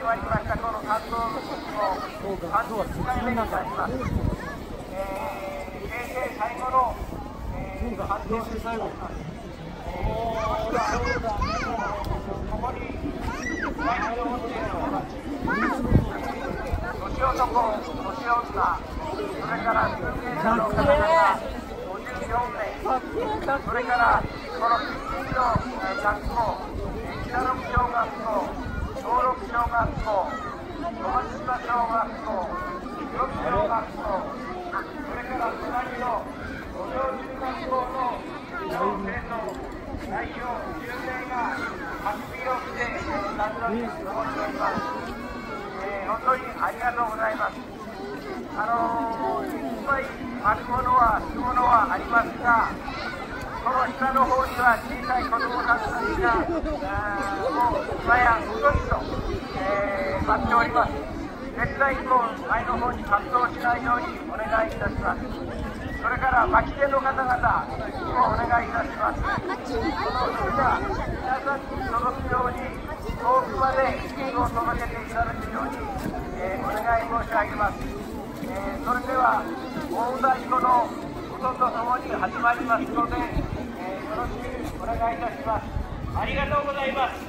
まりましたこの活動の時も30回目になります。平成最後の活動で最後。ここに毎日を持っている年男、年女、それから年齢者の方々54名、それからこの近隣の学校、北六小学校、東六小学校、小松島小学校、広木小学校、それから隣の五条中学校の小生の代表10名が焚き火をして活動に過ごしております。本当にありがとうございます。いっぱい巻くものは着物はありますが、この下の方には小さい子供たちがもう今やうっとりと、待っております。絶対前の方に活動しないようにお願いいたします。それから巻き手の方々にもお願いいたします。この火が皆さんに届くように遠くまで火を届けていただくように、お願い申し上げます。それでは大太鼓の音とともに始まりますので、よろしくお願いいたします。ありがとうございます。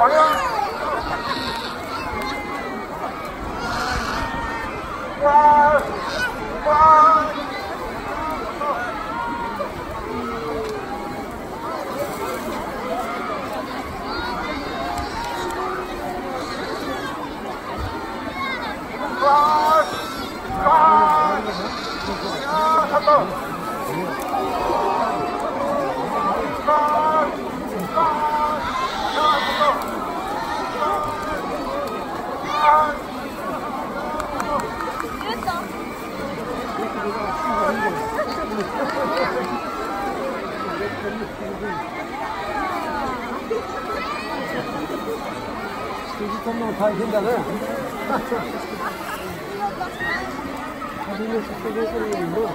こんなの大変だね。旅の人出てるよりもね。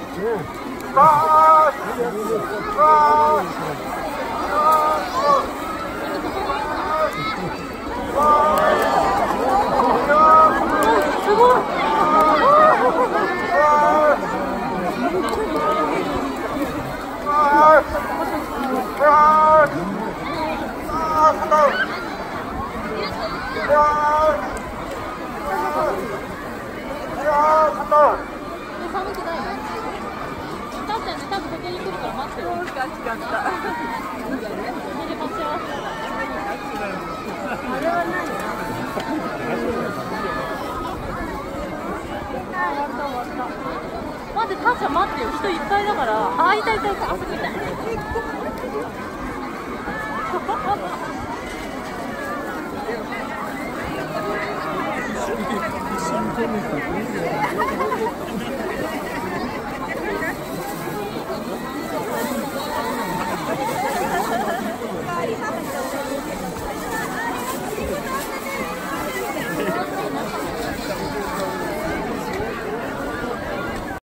すごい。寒くないの？たっちゃんね、多分ここに来るから待ってる。そうか、違った。あれは何？待って、たっちゃん待ってよ。人いっぱいだから。あ、いたいたいた。あそこいた。